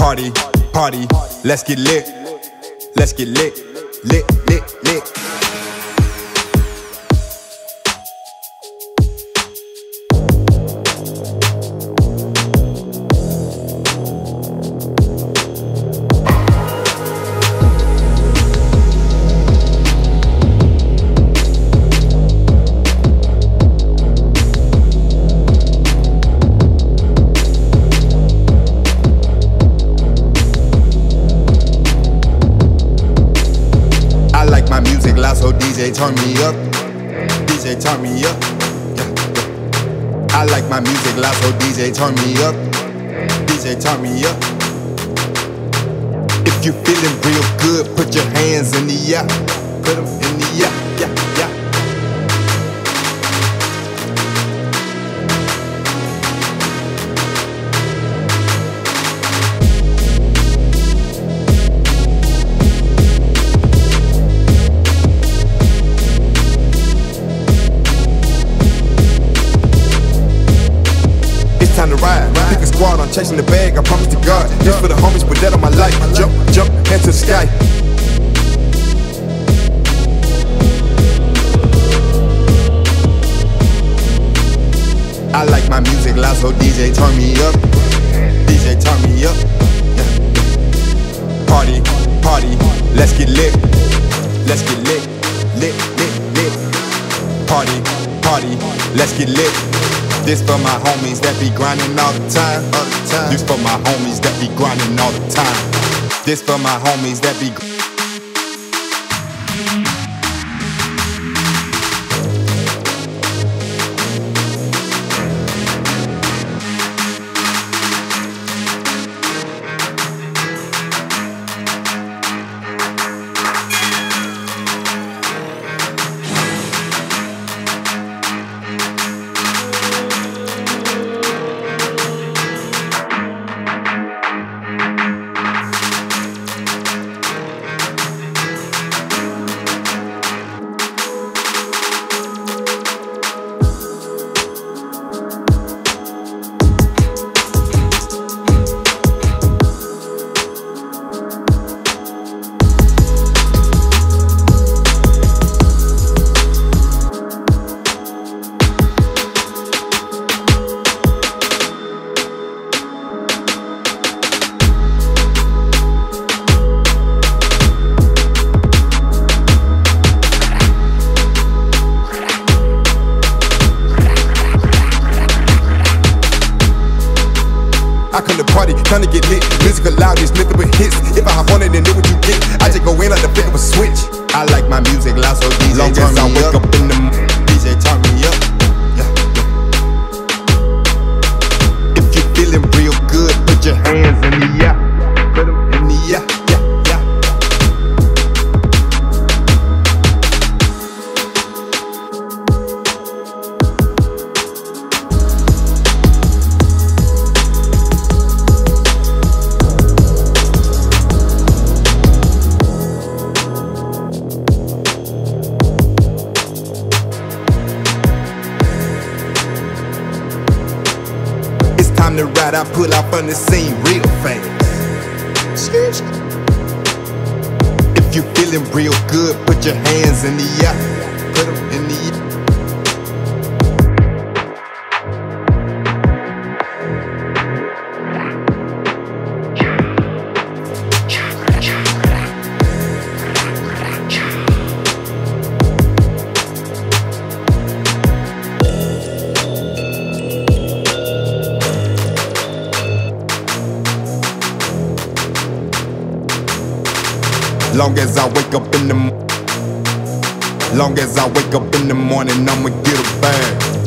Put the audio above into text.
Party, party, let's get lit. Let's get lit, lit, lit, lit. So DJ turn me up, DJ turn me up, yeah. I like my music loud, so DJ turn me up, DJ turn me up. If you feeling real good, put your hands in the air, put them in the air, yeah, yeah. Time to ride, pick a squad, I'm chasing the bag, I promise to God. Just for the homies, put that on my life. Jump, jump, hands to the sky. I like my music loud, so DJ turn me up, DJ turn me up, yeah. Party, party, let's get lit. Let's get lit, lit, lit, lit. Party, party, let's get lit. This for my homies that be grinding all the time, all the time. This for my homies that be grinding all the time. This for my homies that be I come to party, trying to get lit. Music loud, it's nothing but hits. If I hop on it, then do what you get. I just go in like the flick of a switch. I like my music loud, so DJ turn me up. I wake up in the DJ turn me up. Yeah. If you feeling real good, put your hands in the air. Put them in the air. Time to ride, I pull out from the scene real fast. If you feeling real good, put your hands in the air. Put them in the air. Long as I wake up in the morning, I'ma get a bag.